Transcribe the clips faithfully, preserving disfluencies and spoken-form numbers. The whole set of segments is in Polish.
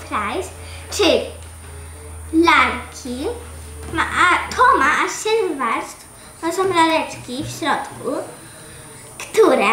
surprise, czyli lalki, ma, a to ma aż siedem warstw, to są laleczki w środku, które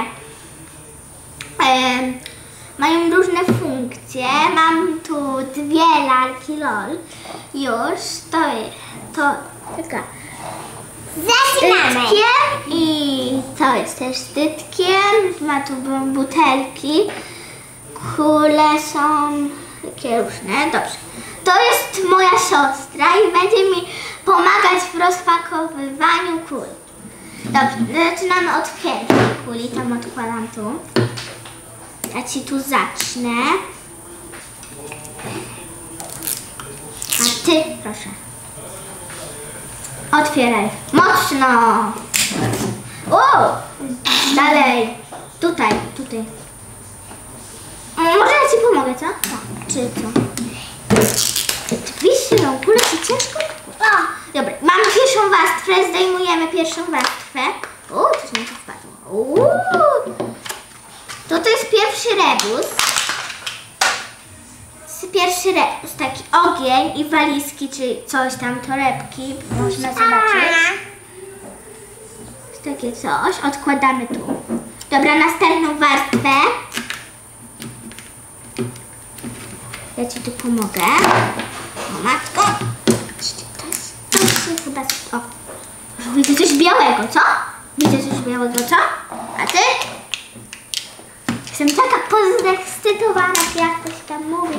e, mają różne funkcje. Mam tu dwie lalki lol, już, to jest, to taka Zaczynamy! I to jest też z dytkiem, ma tu butelki, kule są takie różne, dobrze. To jest moja siostra i będzie mi pomagać w rozpakowywaniu kul. Dobrze, zaczynamy od pierwszej kuli, tam odkładam tu. Ja ci tu zacznę. A ty, proszę. Otwieraj. Mocno! O! Dalej. Tutaj, tutaj. Może ja ci pomogę, co? Tak. Czy co? Oczywiście, no, kulę ci ciężko? O! Dobra, mamy pierwszą warstwę, zdejmujemy pierwszą warstwę. O, coś mi tu spadło. Uuu. To to jest pierwszy rebus. Pierwszy rebus, taki ogień i walizki, czy coś tam, torebki, można zobaczyć. Takie coś, odkładamy tu. Dobra, następną warstwę. Ja ci tu pomogę. O matko. To jest, to jest chyba... O, widzę coś białego, co? Widzę coś białego, co? A ty? Jestem taka podekscytowana, jak ktoś tam mówi.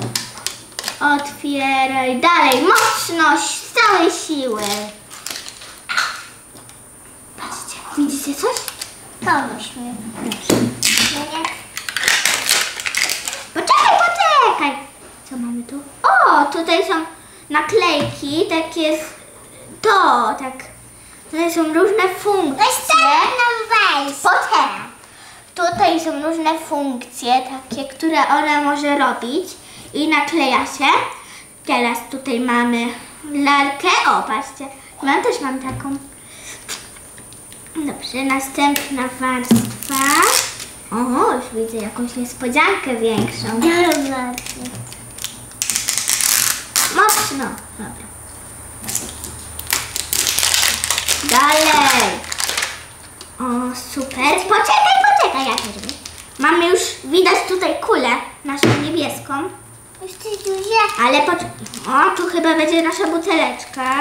Otwieraj dalej, mocno, z całej siły. Patrzcie, widzicie coś? Pomóż mi. Poczekaj, poczekaj. Co mamy tu? O, tutaj są naklejki, takie z... To, tak. Tutaj są różne funkcje. Potem. Tutaj są różne funkcje, takie, które ona może robić i nakleja się. Teraz tutaj mamy lalkę. O, patrzcie, ja też mam taką. Dobrze, następna warstwa. O, już widzę jakąś niespodziankę większą. Mocno. Dobra. Dalej. O, super. Poczekaj, poczekaj, ja też wiem. Mamy już, widać tutaj kulę, naszą niebieską. Jeszcze duże. Ale poczekaj. O, tu chyba będzie nasza buteleczka.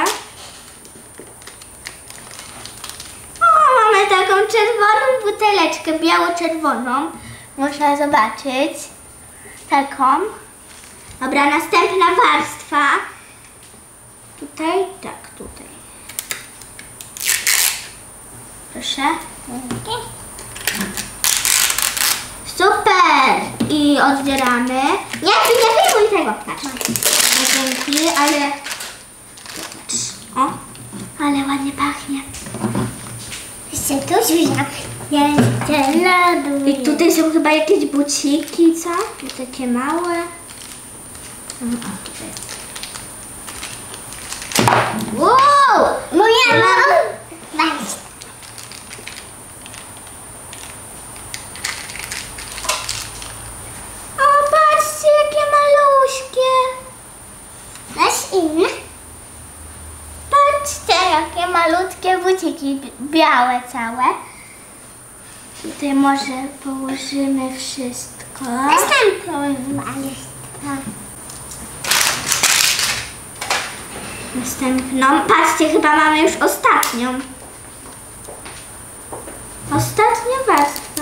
O, mamy taką czerwoną buteleczkę, biało-czerwoną. Można zobaczyć. Taką. Dobra, następna warstwa. Tutaj, tak, tutaj. Proszę. Super! I oddzieramy. Nie, ty nie wyjmuj tego. Patrz. Dzięki, ale... O, ale ładnie pachnie. Jeszcze duże. Jeszcze lodu. I tutaj są chyba jakieś buciki, co? I takie małe. O, tutaj. Wow! Moja mama. O, patrzcie, jakie maluśkie. Masz inne? Patrzcie, jakie malutkie buciki, białe całe. Tutaj może położymy wszystko. Następną. Następną. Patrzcie, chyba mamy już ostatnią. Ostatnia warstwa.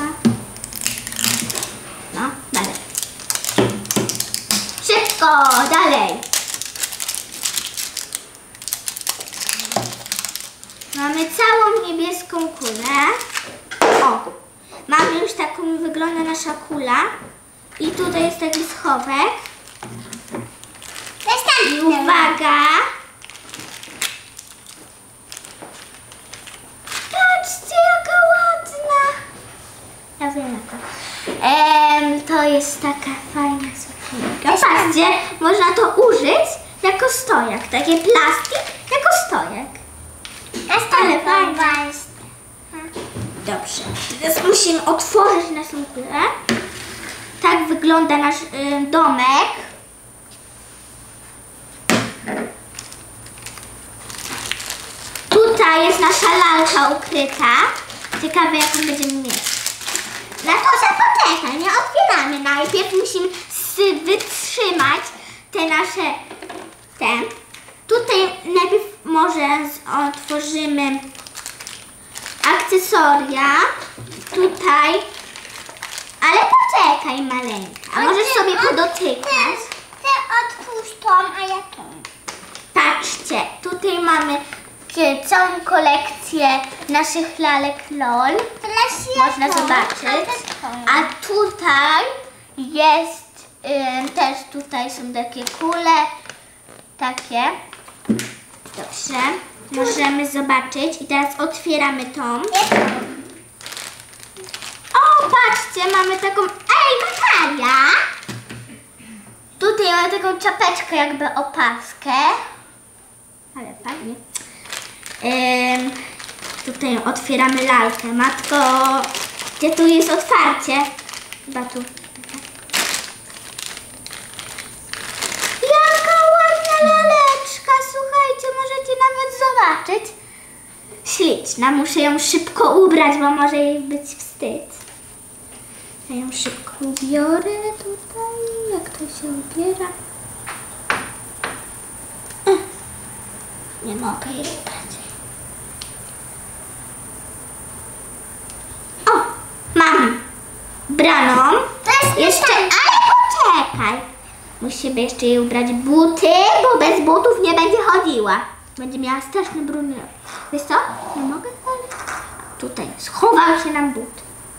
No, dalej. Szybko, dalej. Mamy całą niebieską kulę. O, mamy już taką, wygląda nasza kula. I tutaj jest taki schowek. I uwaga. Patrzcie, jaka ładna. Ja wiem jaka. Ehm, to jest taka fajna sukienka. Patrzcie, można to użyć jako stojak. Takie plastik jako stojak. Ale fajna. Dobrze. Teraz musimy otworzyć naszą kulę. Tak wygląda nasz y, domek. nasza lalka ukryta. Ciekawe, jaką będziemy mieć. Na to, że poczekaj, nie otwieramy. Najpierw musimy wytrzymać te nasze... te. Tutaj najpierw może otworzymy akcesoria. Tutaj. Ale poczekaj, maleńka. A możesz sobie podotykać. Ty otwórz tą, a ja tą. Patrzcie, tutaj mamy całą kolekcję naszych lalek LOL. Teraz ja Można tą, zobaczyć. a ty tą. A tutaj jest, ym, też tutaj są takie kule. Takie. Dobrze. Możemy zobaczyć. I teraz otwieramy tą. O, patrzcie, mamy taką... Ej, Natalia! Tutaj mamy taką czapeczkę, jakby opaskę. Ale fajnie. Ym, tutaj otwieramy lalkę. Matko, gdzie tu jest otwarcie? Chyba tu. Jaka ładna laleczka, słuchajcie, możecie nawet zobaczyć. Śliczna, muszę ją szybko ubrać, bo może jej być wstyd. Ja ją szybko ubiorę tutaj, jak to się ubiera. Ech, nie mogę jej ubrać. O, mam braną. Jeszcze, ale poczekaj. Musimy jeszcze jej ubrać buty, bo bez butów nie będzie chodziła. Będzie miała straszny brudny. Wiesz co? Nie mogę dalej. Tutaj schował się nam but.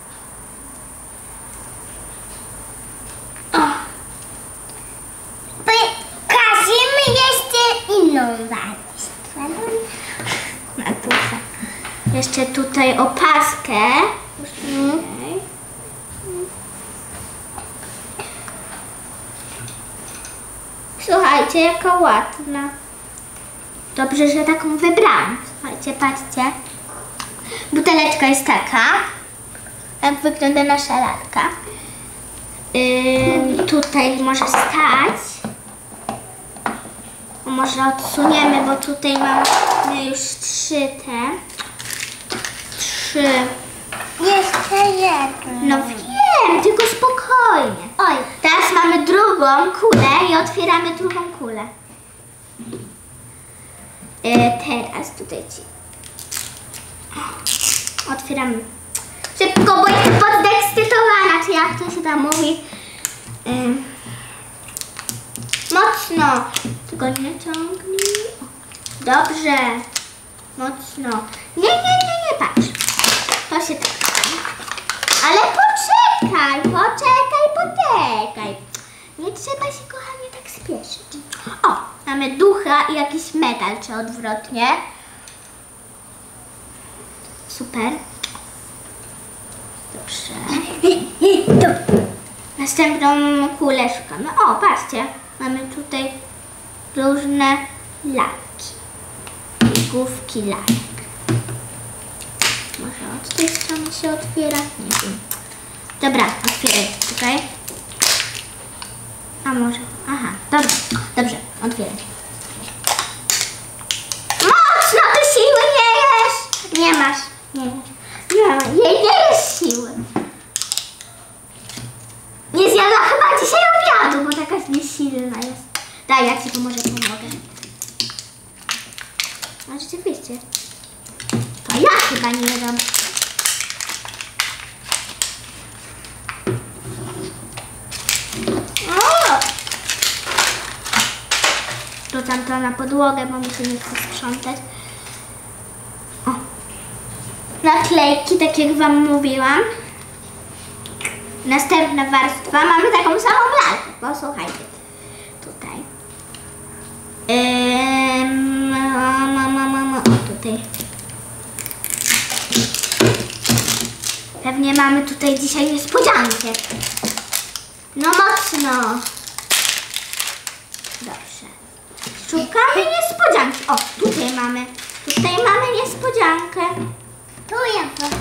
Pokażemy jeszcze inną warstwę. A tutaj. Jeszcze tutaj opaskę. Okay. Słuchajcie, jaka ładna. Dobrze, że taką wybrałam. Słuchajcie, patrzcie. Buteleczka jest taka. Jak wygląda nasza lalka. Yy, tutaj może stać. Może odsuniemy, bo tutaj mamy już trzy te. Trzy. Jeszcze jedno. No wiem, tylko spokojnie. Oj, Teraz mamy drugą kulę i otwieramy drugą kulę. Yy, teraz tutaj ci. Otwieramy. Szybko, bo jestem podekscytowana, czy jak to się tam mówi. Yy. Mocno. Tylko nie ciągnij. Dobrze. Mocno. Nie, nie, nie, nie, patrz. To się tak. Ale poczekaj, poczekaj, poczekaj. Nie trzeba się, kochanie, tak spieszyć. O, mamy ducha i jakiś metal, czy odwrotnie. Super. Dobrze. Następną kulę szukamy. O, patrzcie. Mamy tutaj różne lalki. Główki lalek. Może od tej strony się otwiera? Nie wiem. Dobra, otwieraj tutaj. A może? Aha, dobra. Dobrze, otwieraj. Mocno ty siły nie jesz! Nie masz. Nie masz. Nie ma. Jej nie jest siły. Nie zjadła chyba dzisiaj obiadu, bo taka niesilna jest. Daj, ja ci pomoże, pomogę. A rzeczywiście. To ja chyba nie jadam. O! Rzucam to na podłogę, bo mi się nie chce sprzątać. O! Naklejki, tak jak wam mówiłam. Następna warstwa. Mamy taką samą lalkę. Posłuchajcie. Tutaj. Ym, mama, mama, o, tutaj. Pewnie mamy tutaj dzisiaj niespodziankę. No mocno. Dobrze. Szukamy niespodzianki. O, tutaj mamy. Tutaj mamy niespodziankę. tu ja to.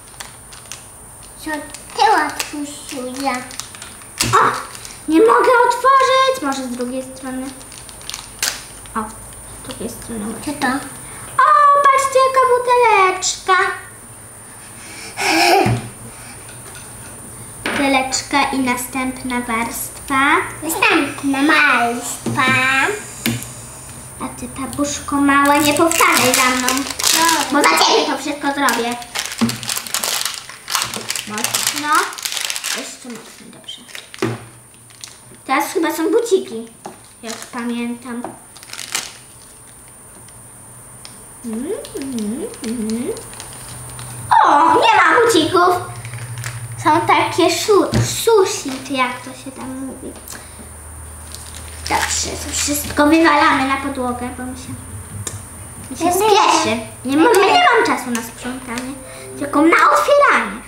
Co ty otwórz, ja. O! Nie mogę otworzyć! Może z drugiej strony. O, z drugiej strony. Co to? O, patrzcie, jaka buteleczka. Buteleczka i następna warstwa. Następna warstwa. A ty, babuszko mała, nie powtarzaj za mną, bo za ciebie to wszystko zrobię. Mocno. Jeszcze mocno, dobrze. Teraz chyba są buciki, jak pamiętam. Mm, mm, mm. O, nie ma bucików. Są takie sushi, czy jak to się tam mówi. Dobrze, to wszystko wywalamy na podłogę, bo mi się, mi się spieszy. Nie, mogę, nie mam czasu na sprzątanie, tylko na otwieranie.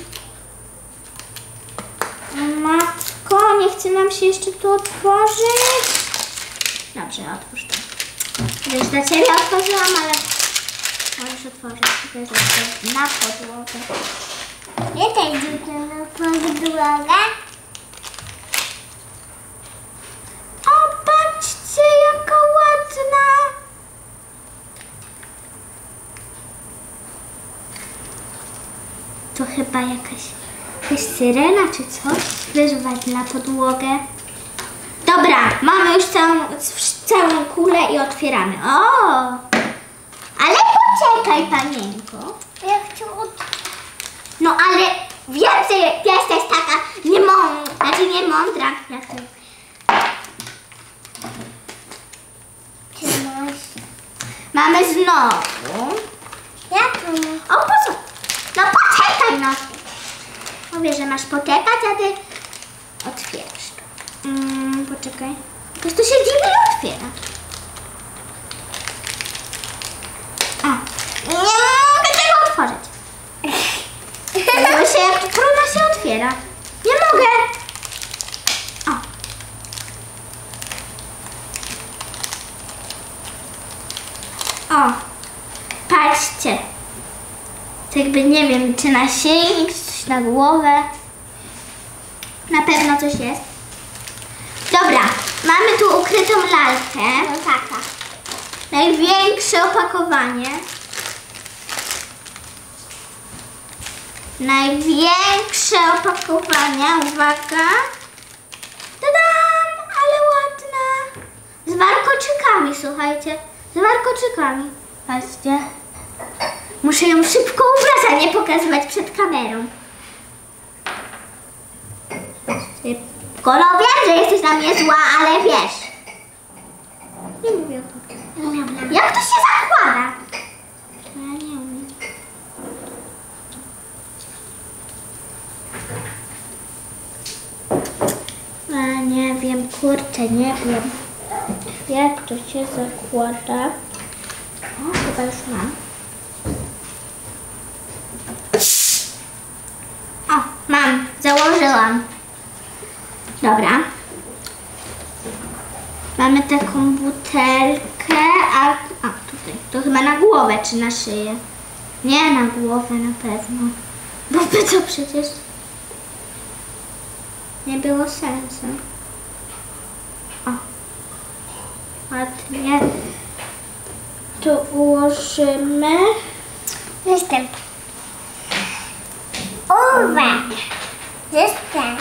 Matko, nie chce nam się jeszcze tu otworzyć. Dobrze, otwórz to. Wiesz, dla ciebie otworzyłam, ale możesz otworzyć. To jest na podłogę. Nie też rzucę na podłogę. O, patrzcie, jaka ładna. To chyba jakaś, jakaś syrena czy coś wyżwać na podłogę. Dobra, mamy już całą, całą kulę i otwieramy. O! Ale poczekaj, panienko. Ja chcę od... No ale wiem, że jesteś taka niemądra, znaczy nie mądra. Ja tu. Czy masz? Mamy znowu. Ja tu mam. O, po co? No poczekaj, no. Mówię, że masz poczekać, a ty otwierasz to. Mm, poczekaj. Jakoś to się dziwnie otwiera. O, nie mogę tego otworzyć. Bo się jak trudno się otwiera. Nie mogę. O. O. Patrzcie. To jakby nie wiem, czy na naszyjnik, czy coś na głowę. Na pewno coś jest. Dobra, mamy tu ukrytą lalkę. No taka. Największe opakowanie. Największe opakowanie, uwaga. Tadam, ale ładna. Z warkoczykami, słuchajcie. Z warkoczykami. Patrzcie. Muszę ją szybko ubrać, a nie pokazywać przed kamerą. Kolo, wiem, że jesteś na mnie zła, ale wiesz. Nie mówię o tym. Jak to się zakłada? Ja nie umiem. A nie wiem, kurczę, nie wiem. Jak to się zakłada? O, chyba już mam. O, mam, założyłam. Dobra. Mamy taką butelkę, a, a tutaj, to chyba na głowę czy na szyję? Nie, na głowę na pewno. Bo by to przecież nie było sensu. O, ładnie. Tu ułożymy. Jestem. Uwaga. Jestem.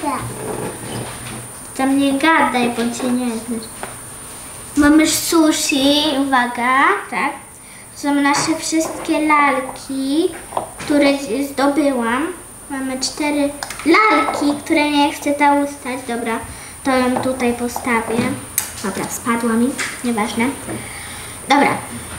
Tam nie gadaj, bo cię nie znasz. Mamy sushi, uwaga, tak. Są nasze wszystkie lalki, które zdobyłam. Mamy cztery lalki, które nie chcę ta ustać. Dobra, to ją tutaj postawię. Dobra, spadła mi, nieważne. Dobra.